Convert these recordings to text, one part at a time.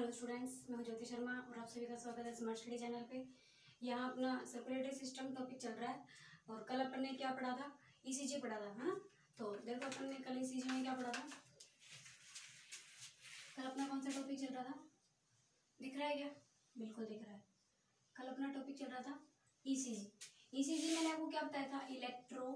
Hello students, मैं हूं ज्योति शर्मा और आप सभी का स्वागत है स्मार्ट स्टडी चैनल पे। यहाँ अपना सर्कुलेटरी सिस्टम टॉपिक चल रहा है और कल अपन ने क्या पढ़ा था, ईसीजी पढ़ा था, है ना। तो देखो अपन ने कल ईसीजी में क्या पढ़ा था। कल अपना कौन सा टॉपिक चल रहा था, दिख रहा है क्या? बिल्कुल दिख रहा है। कल अपना टॉपिक चल रहा था ईसीजी। ईसीजी मैंने आपको क्या बताया था, इलेक्ट्रो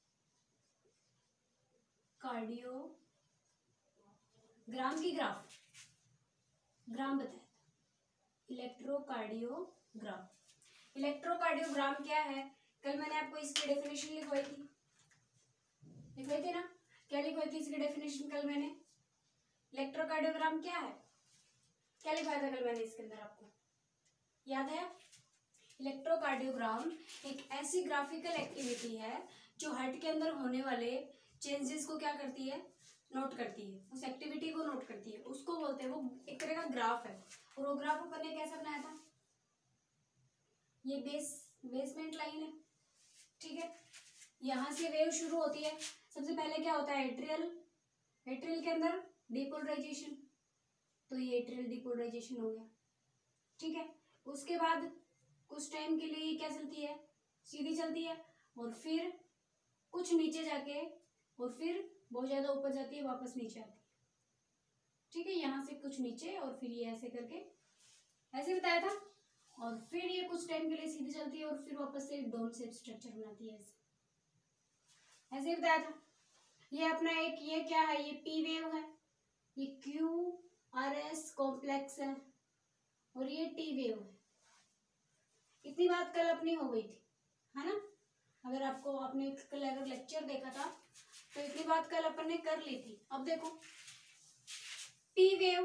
कार्डियोग्राम की ग्राफ, ग्राम बताया था, इलेक्ट्रोकार्डियोग्राम। इलेक्ट्रोकार्डियोग्राम क्या है, कल मैंने आपको इसकी डेफिनेशन लिखवाई थी ना। क्या लिखवाई थी इसकी डेफिनेशन कल मैंने? इलेक्ट्रोकार्डियोग्राम क्या है, क्या लिखवाया था कल मैंने इसके अंदर, आपको याद है? इलेक्ट्रोकार्डियोग्राम एक ऐसी ग्राफिकल एक्टिविटी है जो हार्ट के अंदर होने वाले चेंजेस को क्या करती है, नोट करती है, उस एक्टिविटी को नोट करती है, उसको बोलते हैं, वो एक तरह का ग्राफ है। और वो ग्राफ अपन ने कैसा बनाया था, ये बेसमेंट लाइन है, ठीक है। यहां से वेव शुरू होती है। सबसे पहले क्या होता है, एट्रियल के अंदर डिपोलराइजेशन, तो ये एट्रियल डिपोलराइजेशन हो गया, ठीक है। उसके बाद कुछ टाइम के लिए क्या चलती है, सीधी चलती है, और फिर कुछ नीचे जाके और फिर बहुत ज्यादा ऊपर जाती है, वापस नीचे आती है, ठीक है। यहाँ से कुछ नीचे और फिर ये ऐसे करके ऐसे बताया था, और फिर ये कुछ टाइम के लिए सीधी चलती है और फिर वापस से डोम शेप स्ट्रक्चर बनाती है, ऐसे बताया था। ये अपना एक, ये क्या है, ये पी वेव है, ये क्यू आर एस कॉम्प्लेक्स है, और ये टी वेव है। इतनी बात कल अपनी हो गई थी, है ना। अगर आपको आपने कल अगर लेक्चर देखा था तो इतनी बात कल अपन ने कर ली थी। अब देखो पी वेव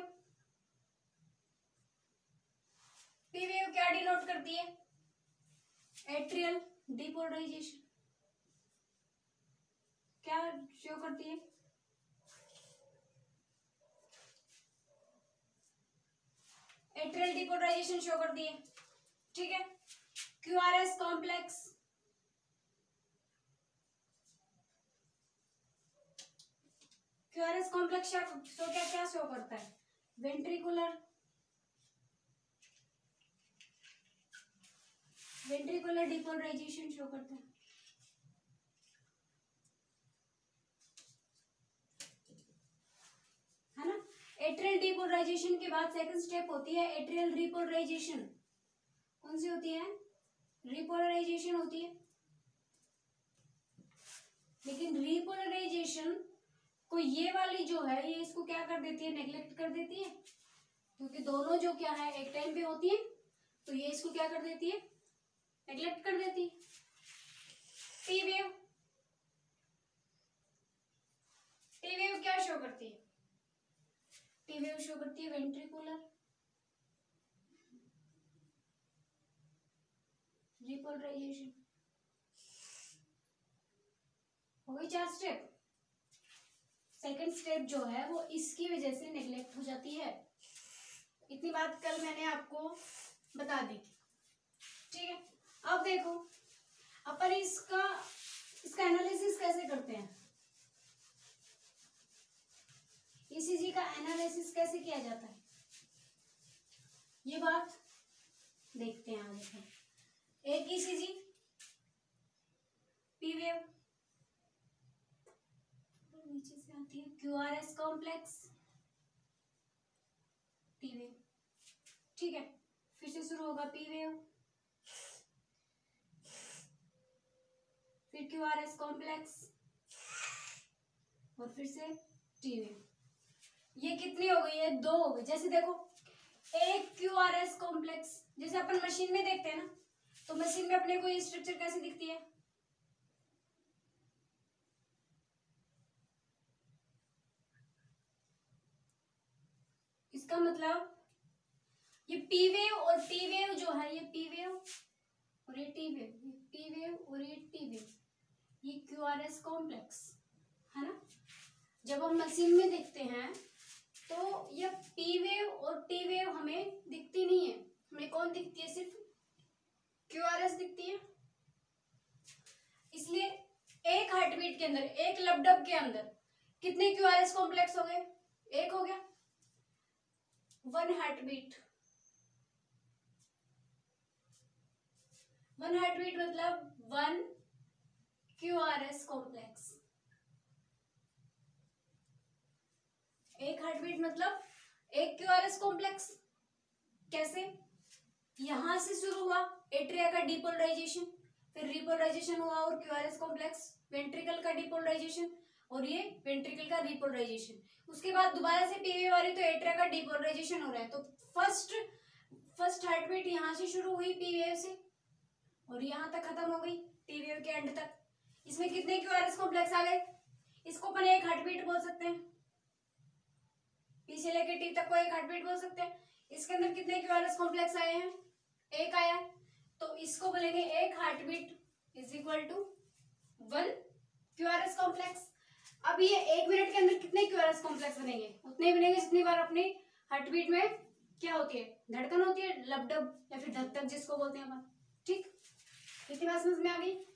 क्या डिनोट करती है, एट्रियल डिपोलराइजेशन। क्या शो करती है, एट्रियल डिपोलराइजेशन शो करती है, ठीक है। QRS complex, QRS complex show क्या शो करता है, वेंट्रिकुलर डिपोलराइजेशन शो करता है ना। एट्रियल डिपोलराइजेशन के बाद सेकंड स्टेप होती है एट्रियल रिपोलराइजेशन। कौन सी होती है, रिपोलराइजेशन होती है। लेकिन रिपोलराइजेशन को ये वाली जो है, ये इसको क्या कर देती है, नेग्लेक्ट कर देती है, क्योंकि दोनों जो क्या है एक टाइम पे होती है, तो ये इसको क्या कर देती है, नेग्लेक्ट कर देती है। टी वेव क्या शो करती है, टी वेव शो करती है वेंट्रिकुलर रिपोलराइजेशन। हो गई 4 स्टेप। सेकंड स्टेप जो है वो इसकी वजह से नेग्लेक्ट हो जाती है। इतनी बात कल मैंने आपको बता दी थी, ठीक है। अब देखो अपन इसका एनालिसिस कैसे करते हैं, ईसीजी का एनालिसिस कैसे किया जाता है, ये बात देखते हैं आगे। एक ईसीजी पी वेव, नीचे से आती है क्यूआरएस कॉम्प्लेक्स, टी वेव, ठीक है। फिर से शुरू होगा पी वेव, फिर क्यूआरएस कॉम्प्लेक्स, और फिर से टी वेव। ये कितनी हो गई है, 2 हो गई। जैसे देखो एक क्यूआरएस कॉम्प्लेक्स, जैसे अपन मशीन में देखते हैं ना, तो मशीन में अपने को ये स्ट्रक्चर कैसे दिखती है, इसका मतलब ये पी वेव और टी वेव जो है, ये पी वेव और ये टी वेव, ये पी वेव और ये टी वेव, ये क्यूआरएस कॉम्प्लेक्स है ना। जब हम मशीन में देखते हैं तो ये पी वेव और टी वेव हमें दिखती नहीं है, हमें कौन दिखती है, सिर्फ क्यूआरएस दिखती है। इसलिए एक हार्टबीट के अंदर, एक लबडब के अंदर कितने क्यूआरएस कॉम्प्लेक्स हो गए, 1 हो गया। One heart beat, one heart beat मतलब वन QRS कॉम्प्लेक्स। एक हार्ट बीट मतलब एक QRS कॉम्प्लेक्स। कैसे? यहां से शुरू हुआ एट्रिया का डिपोलराइजेशन, फिर रिपोलराइजेशन हुआ और QRS कॉम्प्लेक्स, वेंट्रिकल का डिपोलराइजेशन और ये वेंट्रिकल का रिपोलराइजेशन। उसके बाद दोबारा से पीवे वाली तो एट्रिया का डिपोलराइजेशन हो रहा है। तो फर्स्ट हार्ट बीट यहाँ से शुरू हुई पी वेव से और यहाँ तक खत्म हो गई टी वेव के एंड तक। इसमें कितने QRS कॉम्प्लेक्स आ गए? इसको अपन एक हार्ट बीट बोल सकते हैं, पी से लेके टी तक को एक हार्ट बीट बोल सकते हैं। इसके अंदर कितने QRS कॉम्प्लेक्स आए हैं? एक आया, तो इसको बोलेंगे एक heart beat is equal to one QRS complex. अब ये एक मिनट के अंदर कितने QRS कॉम्प्लेक्स बनेंगे? उतने बनेंगे जितनी बार अपनी हार्ट बीट में क्या होती है, धड़कन होती है, लबडब या फिर धक धक जिसको बोलते हैं अपन। ठीक, इतनी बात समझ में आ गई?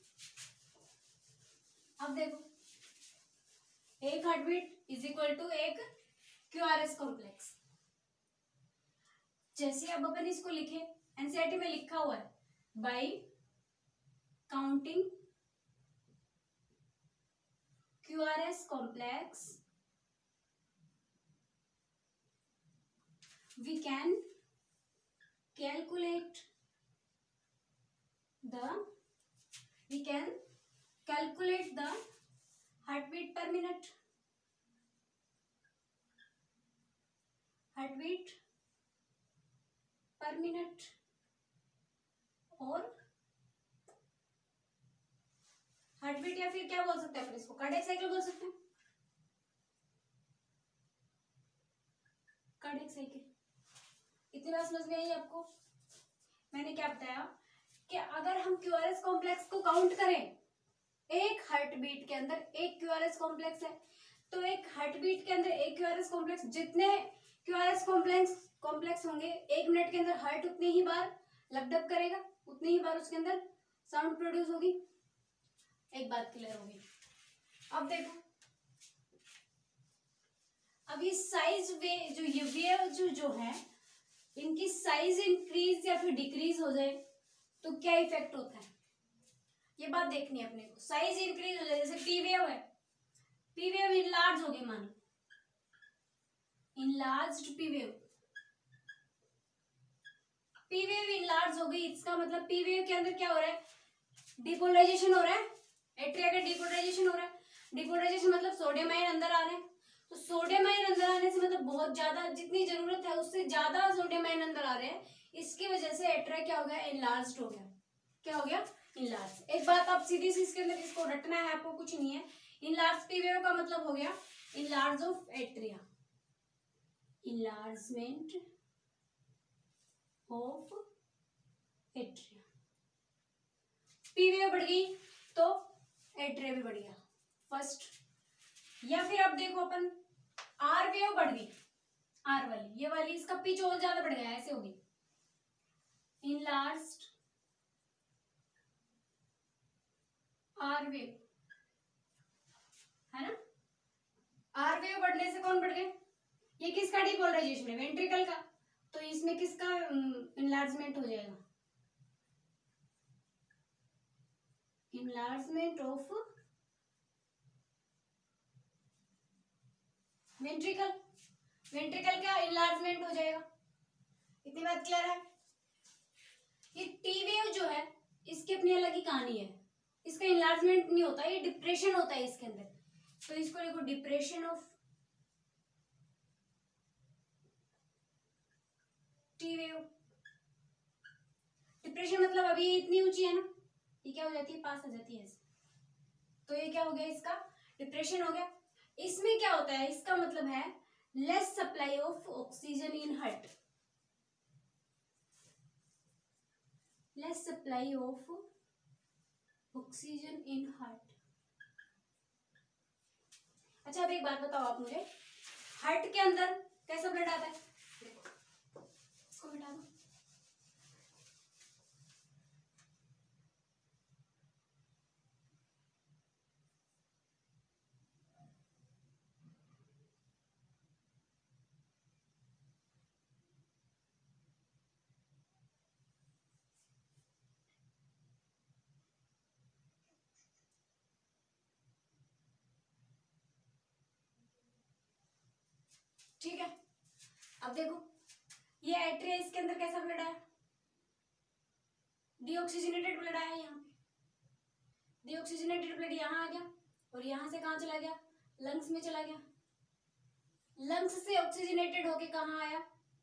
अब देखो, एक heart beat is equal to एक QRS कॉम्प्लेक्स। जैसे अब अपन इसको लिखे, एनसीईआरटी में लिखा हुआ है by counting QRS complex we can calculate the heartbeat per minute, heartbeat per minute और हार्टबीट, या फिर क्या बोल सकते हैं अपन इसको, कार्डियक साइकिल बोल सकते हैं। कार्डियक साइकिल, इतनी बात समझ में आई आपको? मैंने क्या बताया कि अगर हम QRS कॉम्प्लेक्स को काउंट करें, एक हार्टबीट के अंदर एक QRS कॉम्प्लेक्स है, तो एक हार्टबीट के अंदर एक QRS कॉम्प्लेक्स, जितने QRS कॉम्प्लेक्स होंगे एक मिनट के अंदर हार्ट उतनी ही बार लबडब करेगा, उतनी ही बार उसके अंदर साउंड प्रोड्यूस होगी। एक बात क्लियर होगी। अब देखो, अभी साइज वे जो ये वेव जो है, इनकी साइज इंक्रीज या फिर डिक्रीज हो जाए तो क्या इफेक्ट होता है, ये बात देखनी है अपने को। साइज इंक्रीज हो जाए, जैसे पी वेव है, पी वेव इनलार्ज हो गई, मानो enlarged P wave, P wave enlarge हो गई, इसका मतलब पी वेव के अंदर क्या हो रहा है, डिपोलराइजेशन हो रहा है, एट्रिया का डिपोलराइजेशन हो रहा है। डिपोलराइजेशन मतलब सोडियम आयन अंदर आ रहे हैं, तो सोडियम आयन अंदर आने से मतलब बहुत ज्यादा, जितनी जरूरत है उससे ज्यादा सोडियम आयन अंदर आ रहे हैं, इसकी वजह से एट्रिया क्या हो गया, इनलार्ज्ड हो गया। क्या हो गया? इनलार्ज। एक बात आप सीधी सी इसके अंदर इसको रटना है आपको, कुछ नहीं है। इनलार्ज पी वेव का मतलब हो गया enlarge of atria, enlargement of atria. P wave बढ़ गई तो एट्रिया भी बढ़ गया फर्स्ट। या फिर अब देखो अपन आर वेव बढ़ गई, आर वाली, ये वाली, इसका पिच और ज्यादा बढ़ गया, ऐसे होगी इनलार्ज्ड आर वेव, है ना। आर वेव बढ़ने से कौन बढ़ गए, ये किसका डिपोलराइजेशन है, वेंट्रिकल का, तो इसमें किसका इनलार्जमेंट हो जाएगा, इनलार्जमेंट ऑफ वेंट्रिकल, वेंट्रिकल का इनलार्जमेंट हो जाएगा। इतनी बात क्लियर है? ये टी वेव जो है इसकी अपनी अलग ही कहानी है, इसका इनलार्जमेंट नहीं होता, ये डिप्रेशन होता है इसके अंदर, तो इसको लिखो depression of T wave. Depression मतलब अभी ये इतनी ऊंची है ना, ये क्या हो जाती है, पास आ जाती है, तो ये क्या हो गया, इसका डिप्रेशन हो गया। इसमें क्या होता है, इसका मतलब है less supply of oxygen in heart, less supply of oxygen in heart. अच्छा अब एक बात बताओ आप मुझे, हार्ट के अंदर कैसा ब्लड आता है, देखो इसको मिटा दो, ठीक है, अब देखो ये एट्रिया, इसके अंदर कैसा ब्लड आया, डीऑक्सीजनेटेड ब्लड आया, यहाँ पे डीऑक्सीजनेटेड ब्लड यहाँ आ गया और यहाँ से कहाँ चला गया, लंग्स में चला गया। लंग्स से ऑक्सीजनेटेड होके कहाँ आया,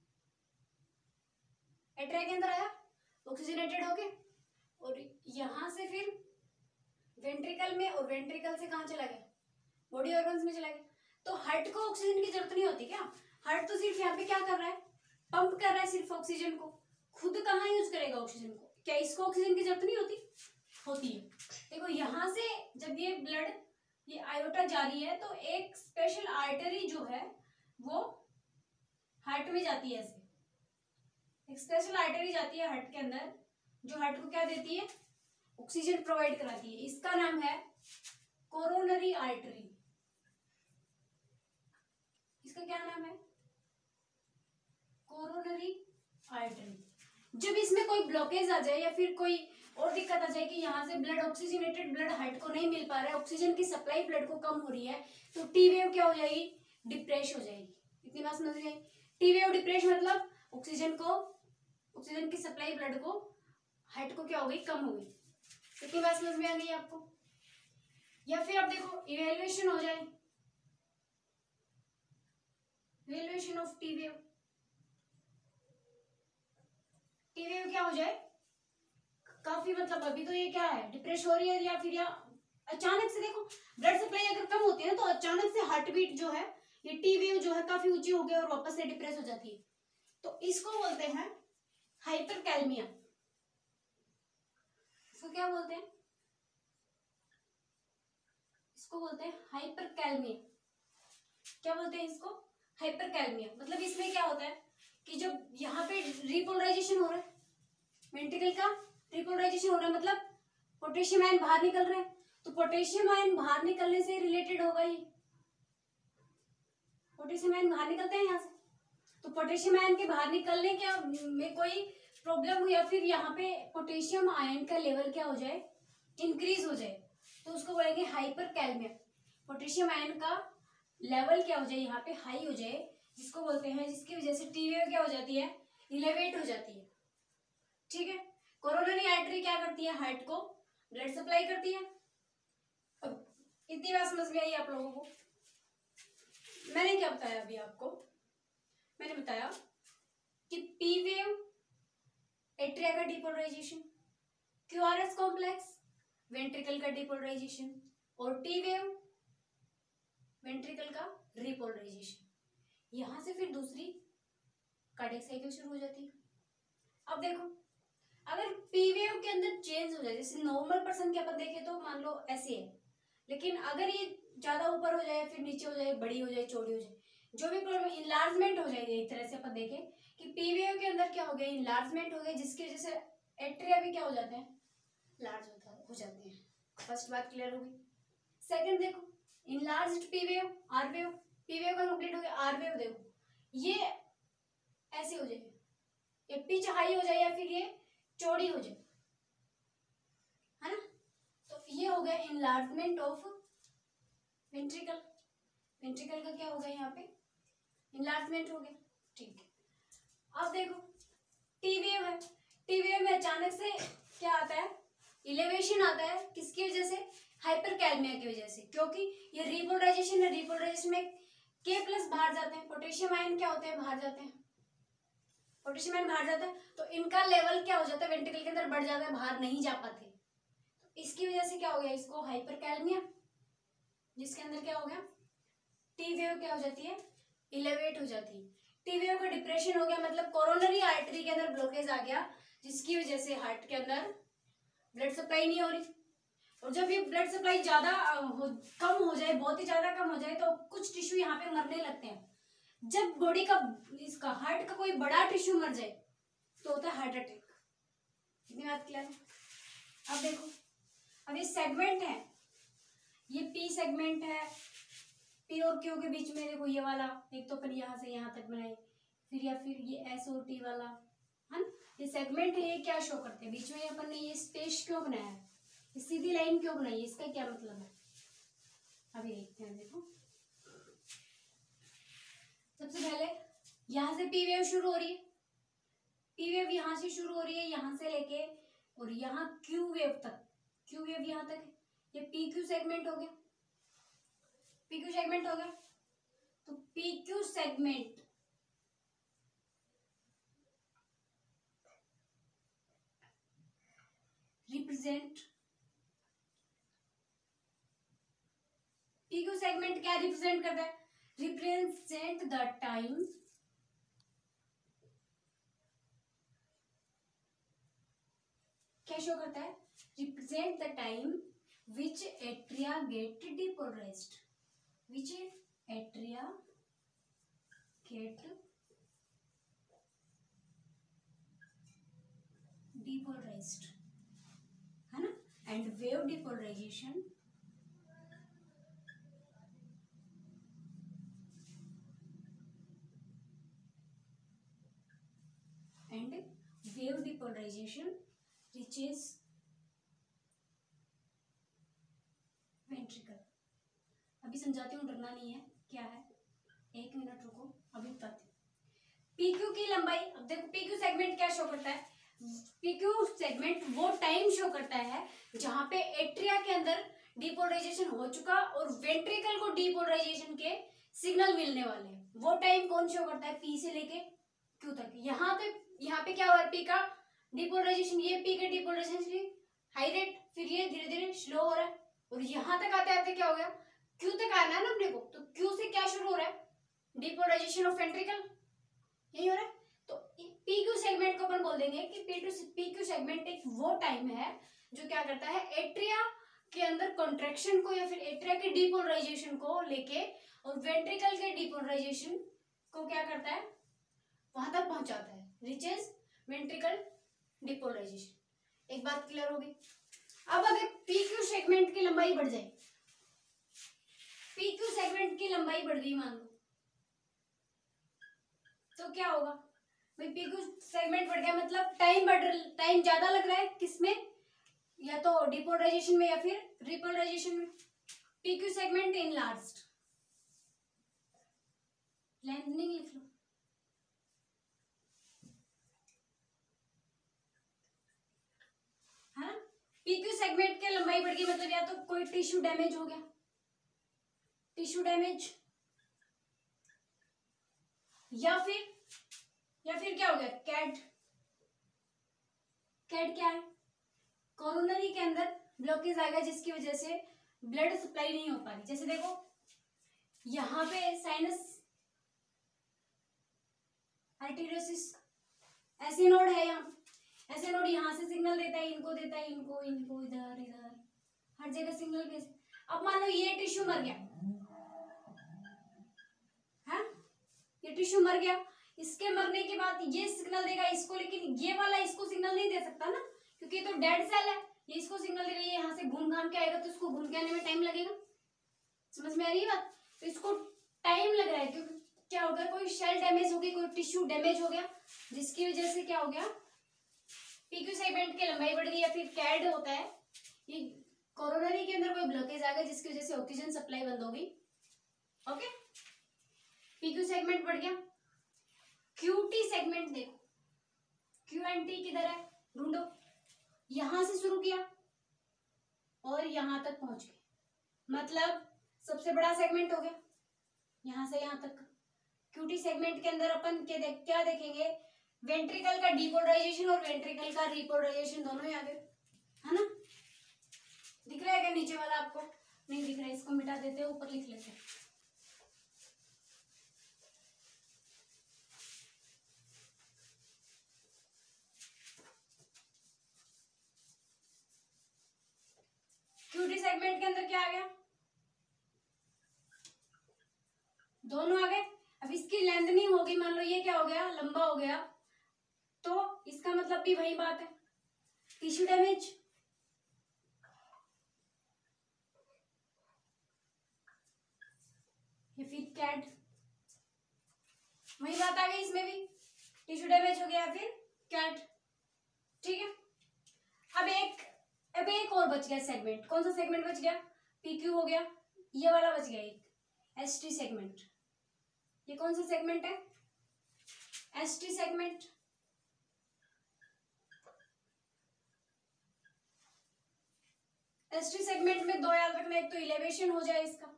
एट्रिया के अंदर आया ऑक्सीजनेटेड होके, और यहाँ से फिर वेंट्रिकल में, और वेंट्रिकल से कहाँ चला गया, बॉडी ऑर्गन्स में चला गया। तो हार्ट को ऑक्सीजन की जरूरत नहीं होती क्या, हार्ट तो सिर्फ यहाँ पे क्या कर रहा है, पंप कर रहा है सिर्फ ऑक्सीजन को, खुद कहाँ यूज करेगा ऑक्सीजन को, क्या इसको ऑक्सीजन की जरूरत नहीं होती, होती है। देखो यहाँ से जब ये ब्लड, ये आयोटा जारी है, तो एक स्पेशल आर्टरी जो है वो हार्ट में जाती है, ऐसे एक स्पेशल आर्टरी जाती है हार्ट के अंदर, जो हार्ट को क्या देती है, ऑक्सीजन प्रोवाइड कराती है। इसका नाम है कोरोनरी आर्टरी। इसका क्या नाम है, कोरोनरी आर्टरी। जब इसमें कोई ब्लॉकेज आ जाए या फिर कोई और दिक्कत आ जाए कि यहाँ से ब्लड, ऑक्सीजनेटेड ब्लड हार्ट को नहीं मिल पा रहा है, ऑक्सीजन की सप्लाई ब्लड को कम हो रही है, तो टी वेव क्या हो जाएगी, डिप्रेस हो जाएगी। इतनी बात समझ गई, टी वेव डिप्रेस मतलब ऑक्सीजन को, ऑक्सीजन की सप्लाई ब्लड को, हार्ट को क्या हो गई, कम हो गई। इतनी बात समझ में आ गई आपको। या फिर अब देखो इवेल्युएशन हो जाए, evaluation of T wave, T wave क्या हो जाए, काफी मतलब अभी तो ये क्या है, डिप्रेस हो रही है, या फिर या अचानक से देखो ब्लड सप्लाई अगर कम होती है ना, तो अचानक से हार्ट बीट जो है, ये टी वेव जो है काफी ऊंची हो गई और वापस से डिप्रेस हो जाती है, तो इसको बोलते हैं हाइपरकैलमिया। इसको क्या बोलते हैं, इसको बोलते हैं हाइपरकैलमिया। क्या बोलते हैं इसको, हाइपरकैलमिया। मतलब इसमें क्या होता है कि जब यहाँ पे रिपोलराइजेशन हो रहा है, वेंट्रिकल का रिपोलराइजेशन हो रहा है, मतलब पोटेशियम आयन बाहर निकल रहे हैं, तो पोटेशियम आयन बाहर निकलने से रिलेटेड होगा ये, पोटेशियम आयन बाहर निकलते हैं यहाँ से, तो पोटेशियम आयन के बाहर निकलने के में कोई प्रॉब्लम हो, या फिर यहाँ पे पोटेशियम आयन का लेवल क्या हो जाए, इंक्रीज हो जाए, तो उसको बोलेंगे हाइपरकैलमिया। पोटेशियम आयन का लेवल क्या हो जाए, यहाँ पे हाई हो जाए, जिसको बोलते हैं, जिसकी वजह से टी वेव क्या हो जाती है, इलेवेट हो जाती है। ठीक है, कोरोनरी आर्टरी क्या करती है, हार्ट को ब्लड सप्लाई करती है। अब इतनी बात समझ में आई आप लोगों को। मैंने क्या बताया अभी आपको, मैंने बताया कि पी वेव एट्रिया का डिपोलराइजेशन, क्यूआरएस कॉम्प्लेक्स वेंट्रिकल का डिपोलराइजेशन, और टी वेव वेंट्रिकल का रिपोलराइजेशन। यहां से फिर दूसरी कार्डियक साइकिल शुरू हो जाती है। अब देखो अगर पी वेव के अंदर चेंज हो जाए, जैसे नॉर्मल पर्सन के अपन देखें तो मान लो ऐसे है, लेकिन अगर ये ज्यादा ऊपर हो जाए, फिर नीचे हो जाए, बड़ी हो जाए, चौड़ी हो जाए, जो भी प्रॉब्लम, इनलार्जमेंट हो जाएगी। एक तरह से अपन देखें कि पी वेव के अंदर क्या हो गया, इनलार्जमेंट हो गया, जिसकी वजह से एट्रिया भी क्या हो जाते हैं, लार्ज हो जाते हैं। फर्स्ट बात क्लियर हो गई। सेकंड देखो enlarged P wave, R wave, P wave का कंप्लीट हो गया, आर वेव देखो ये ऐसे हो जाए, ये पिच हाई हो जाए या फिर ये चौड़ी हो जाए, है ना। तो ये हो गया इनलार्जमेंट ऑफ वेंट्रिकल, वेंट्रिकल का क्या हो गया, यहाँ पे इनलार्जमेंट हो गया। ठीक है, अब देखो टी वेव है, टी वेव में अचानक से क्या आता है, इलेवेशन आता है, किसकी वजह से, हाइपरकैलमिया की वजह से, क्योंकि ये रिपोलराइजेशन है, रिपोलराइजेशन में के प्लस बाहर जाते हैं, पोटेशियम आयन क्या होते हैं, बाहर जाते हैं, पोटेशियम आयन बाहर जाता है, तो इनका लेवल क्या हो जाता है, वेंट्रिकल के अंदर बढ़ जाता है, बाहर नहीं जा पाते, तो इसकी वजह से क्या हो गया, इसको हाइपरकैलमिया, जिसके अंदर क्या हो गया, टी वेव क्या हो जाती है, इलेवेट हो जाती है। टी वेव का डिप्रेशन हो गया, मतलब कोरोनरी आर्टरी के अंदर ब्लॉकेज आ गया, जिसकी वजह से हार्ट के अंदर ब्लड सप्लाई नहीं हो रही, और जब ये ब्लड सप्लाई ज्यादा कम हो जाए, बहुत ही ज्यादा कम हो जाए, तो कुछ टिश्यू यहाँ पे मरने लगते हैं। जब बॉडी का, इसका हार्ट का कोई बड़ा टिश्यू मर जाए तो होता है हार्ट अटैक। इतनी बात क्लियर है। अब देखो अब ये सेगमेंट है, ये पी सेगमेंट है, पी और क्यू के बीच में देखो ये वाला, एक तो अपन यहाँ से यहाँ तक बनाए, फिर या फिर ये एस और टी वाला, है ना, ये सेगमेंट है, ये क्या शो करते हैं, बीच में अपन ने ये स्पेस क्यों बनाया है, ये सीधी लाइन क्यों बनाई है, इसका क्या मतलब है, अभी देखते हैं। देखो सबसे पहले यहाँ से पी वेव शुरू हो रही है, पी वेव यहाँ से शुरू हो रही है, यहाँ से लेके और यहाँ क्यू वेव तक, क्यू वेव यहाँ तक है, ये पी क्यू सेगमेंट हो गया, पी क्यू सेगमेंट हो गया। तो P Q segment represent, P Q segment क्या रिप्रेजेंट करता है, रिप्रेजेंट द टाइम क्या शो करता है, represent the time which atria get depolarized, which atria get depolarized, है ना, and wave depolarization and wave depolarization reaches ventricle। अभी समझाती हूँ, डरना नहीं है, क्या है, एक मिनट रुको, अभी बताती हूँ। पीक्यू की लंबाई, अब देखो पीक्यू सेगमेंट क्या शो करता है, पीक्यू सेगमेंट वो टाइम शो करता है जहां पे एट्रिया के अंदर डिपोलराइजेशन हो चुका और वेंट्रिकल को डिपोलराइजेशन के सिग्नल मिलने वाले हैं, वो टाइम कौन शो करता है, पी से लेके क्यू तक। यहाँ पे क्या हो रहा है, पी का डिपोलराइजेशन, ये पी के डिपोलराइजेशन की हाई रेट, फिर ये धीरे धीरे स्लो हो रहा है और यहाँ तक आते आते क्या हो गया, क्यू तक आना है ना अपने को, तो क्यू से क्या शुरू हो रहा है, डिपोलराइजेशन ऑफ वेंट्रिकल, यही हो रहा है। तो पी क्यू सेगमेंट को अपन बोल देंगे कि पी क्यू सेगमेंट एक वो टाइम है जो क्या करता है, एट्रिया के अंदर कॉन्ट्रैक्शन को या फिर एट्रिया के डिपोलराइजेशन को लेके और वेंट्रिकल के डिपोलराइजेशन को क्या करता है, वहां तक पहुंचाता है, रिचेस वेंट्रिकल डिपोलराइजेशन। एक बात क्लियर होगी। अब अगर पी क्यू सेगमेंट की लंबाई बढ़ जाए, पी क्यू सेगमेंट की लंबाई बढ़ गई मान लो, तो क्या होगा भाई, पी क्यू सेगमेंट बढ़ गया मतलब टाइम ज्यादा लग रहा है किसमें, या तो डिपोलराइजेशन में या फिर रिपोलराइजेशन में। P Q segment enlarged, lengthening लिख लो, है ना। पी क्यू सेगमेंट की लंबाई बढ़ गई मतलब या तो कोई टिश्यू डैमेज हो गया, टिश्यू डैमेज, या फिर क्या हो गया, कैड। कैड क्या है, कोरोनरी के अंदर ब्लॉकेज आएगा जिसकी वजह से ब्लड सप्लाई नहीं हो पा रही। जैसे देखो यहाँ पे साइनस आर्टेरियोसिस, ऐसे नोड है, ऐसे नोड यहाँ से सिग्नल देता है, इनको देता है, इनको इनको इधर इधर हर जगह सिग्नल भेज। अब मान लो ये टिश्यू मर गया, है, ये टिश्यू मर गया, इसके मरने के बाद ये सिग्नल देगा इसको, लेकिन ये वाला इसको सिग्नल नहीं दे सकता ना, क्योंकि ये तो डेड सेल है, ये इसको सिग्नल देगा, ये यहाँ से घूम घाम के आएगा तो इसको घूम के आने में टाइम लगेगा। समझ में आ रही है बात, तो इसको टाइम लग रहा है क्योंकि क्या हो गया, कोई सेल डैमेज हो गई, कोई टिश्यू डैमेज हो गया, जिसकी वजह से क्या हो गया, पी क्यू सेगमेंट की लंबाई बढ़ गई, या फिर कैड होता है, ये कोरोनरी के अंदर कोई ब्लॉकेज आ गया जिसकी वजह से ऑक्सीजन सप्लाई बंद हो गई। ओके, पी क्यू सेगमेंट बढ़ गया। क्यूटी सेगमेंट देखो, क्यू एंड टी किधर है, ढूंढो, यहां से शुरू किया और यहां तक पहुंच गए, मतलब सबसे बड़ा सेगमेंट हो गया यहां से यहां तक। क्यूटी सेगमेंट के अंदर अपन क्या देखेंगे, वेंट्रिकल का डिपोलराइजेशन और वेंट्रिकल का रिपोलराइजेशन दोनों ही आ गए, है ना। दिख रहा है क्या नीचे वाला आपको, नहीं दिख रहा है, इसको मिटा देते हैं, ऊपर लिख लेते हैं। क्यूटी सेगमेंट के अंदर क्या आ गया, दोनों आ गए। अब इसकी लेंथनिंग होगी, मान लो ये क्या हो गया, लंबा हो गया, तो इसका मतलब भी वही बात है, टिश्यू डैमेज, या फिर कैड, वही बात आ गई इसमें भी, टिश्यू डैमेज हो गया या फिर कैड। ठीक है, अब एक और बच गया सेगमेंट, कौन सा सेगमेंट बच गया, पीक्यू हो गया, ये वाला बच गया एक, एसटी सेगमेंट। ये कौन सा सेगमेंट है? ST segment. एसटी सेगमेंट में दो याद रखना, एक तो इलेवेशन हो जाए इसका,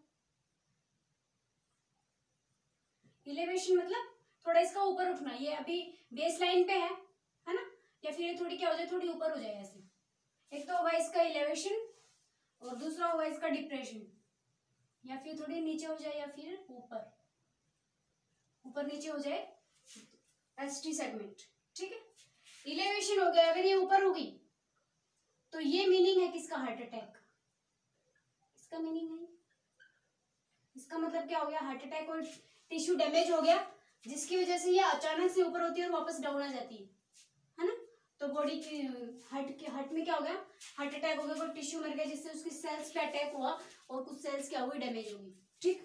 इलेवेशन मतलब थोड़ा इसका ऊपर उठना, ये अभी बेस लाइन पे है ना, या फिर ये थोड़ी क्या हो जाए, थोड़ी ऊपर हो जाए ऐसे। एक तो होगा इसका इलेवेशन और दूसरा होगा इसका डिप्रेशन, या फिर थोड़ी नीचे हो जाए या फिर ऊपर, ऊपर नीचे हो जाए, एसटी सेगमेंट। ठीक है, इलेवेशन हो गया, अगर ये ऊपर होगी तो ये मीनिंग है किसका? Heart attack. इसका मीनिंग है, इसका मतलब क्या हो गया? हार्ट अटैक और टिश्यू डैमेज हो गया, जिसकी वजह से ये अचानक से ऊपर होती है और वापस डाउन आ जाती है ना। तो बॉडी की हार्ट में क्या हो गया? हार्ट अटैक हो गया, कोई टिश्यू मर गया जिससे उसकी सेल्स पे अटैक हुआ और कुछ सेल्स क्या हुई? डैमेज होगी। ठीक,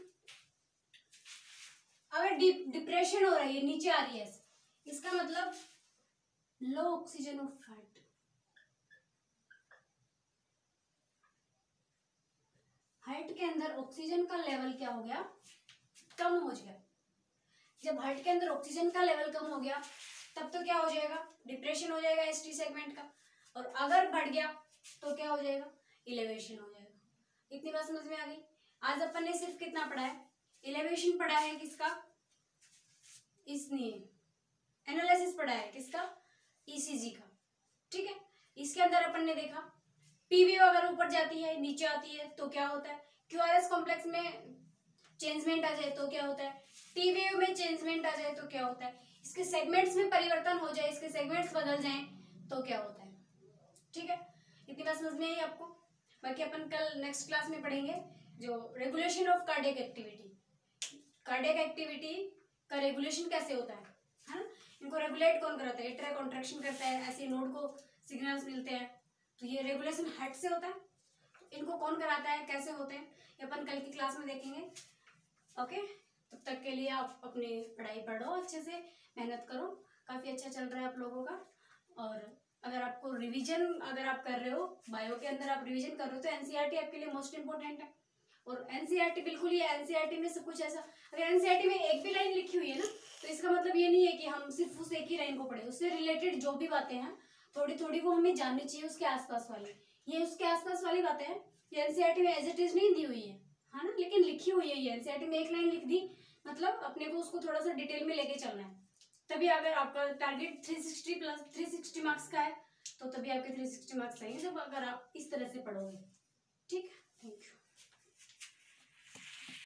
अगर डिप्रेशन हो रहा है, ये नीचे आ रही है, इसका मतलब low oxygen of heart. Heart के अंदर ऑक्सीजन का लेवल क्या हो गया? कम हो गया। जब हार्ट के अंदर ऑक्सीजन का लेवल कम हो गया तब तो क्या हो जाएगा? डिप्रेशन हो जाएगा एसटी सेगमेंट का, और अगर बढ़ गया तो क्या हो जाएगा? इलेवेशन हो जाएगा। इतनी बात समझ में आ गई? आज अपन ने सिर्फ कितना पढ़ा है? इलेवेशन पढ़ा है किसका? इसने एनालिसिस पढ़ा है किसका? ईसीजी का। ठीक है, इसके अंदर अपन ने देखा पी वेव अगर ऊपर जाती है नीचे आती है तो क्या होता है? क्यूआरएस कॉम्प्लेक्स में चेंजमेंट आ जाए तो क्या होता है? टी वेव में चेंजमेंट आ जाए तो क्या होता है? इसके सेगमेंट्स में परिवर्तन हो जाए, इसके सेगमेंट्स बदल जाएं तो क्या होता है? ठीक है, इतनी बात समझ में आई आपको? बाकी अपन कल नेक्स्ट क्लास में पढ़ेंगे जो regulation of cardiac activity. Cardiac activity का रेगुलेशन कैसे होता है ना? इनको रेगुलेट कौन कराता है? एट्रिया कॉन्ट्रैक्शन करता है, ऐसे नोड को सिग्नल्स मिलते हैं, तो ये रेगुलेशन हार्ट से होता है। इनको कौन कराता है, कैसे होते हैं, ये अपन कल की क्लास में देखेंगे। ओके, तब तक के लिए आप अपनी पढ़ाई पढ़ो, अच्छे से मेहनत करो। काफ़ी अच्छा चल रहा है आप लोगों का। और अगर आपको रिवीजन अगर आप कर रहे हो, बायो के अंदर आप रिवीजन कर रहे हो, तो एनसीईआरटी आपके लिए मोस्ट इंपॉर्टेंट है। और एनसीईआरटी बिल्कुल ही एनसीईआरटी में सब कुछ ऐसा, अगर एनसीईआरटी में एक भी लाइन लिखी हुई है ना, तो इसका मतलब ये नहीं है कि हम सिर्फ उस एक ही लाइन को पढ़े, उससे रिलेटेड जो भी बातें हैं थोड़ी थोड़ी वो हमें जाननी चाहिए, उसके आसपास वाली। ये उसके आसपास वाली बातें हैं, ये एनसीईआरटी में एज इट इज नहीं दी हुई है ना, लेकिन लिखी हुई है। ये एनसीईआरटी में एक लाइन लिख दी, मतलब अपने को उसको थोड़ा सा डिटेल में लेके चलना है। तभी अगर आपका टारगेट 360 प्लस 360 मार्क्स का है तो तभी आपके 360 मार्क्स आएंगे, जब अगर आप इस तरह से पढ़ोगे। ठीक है।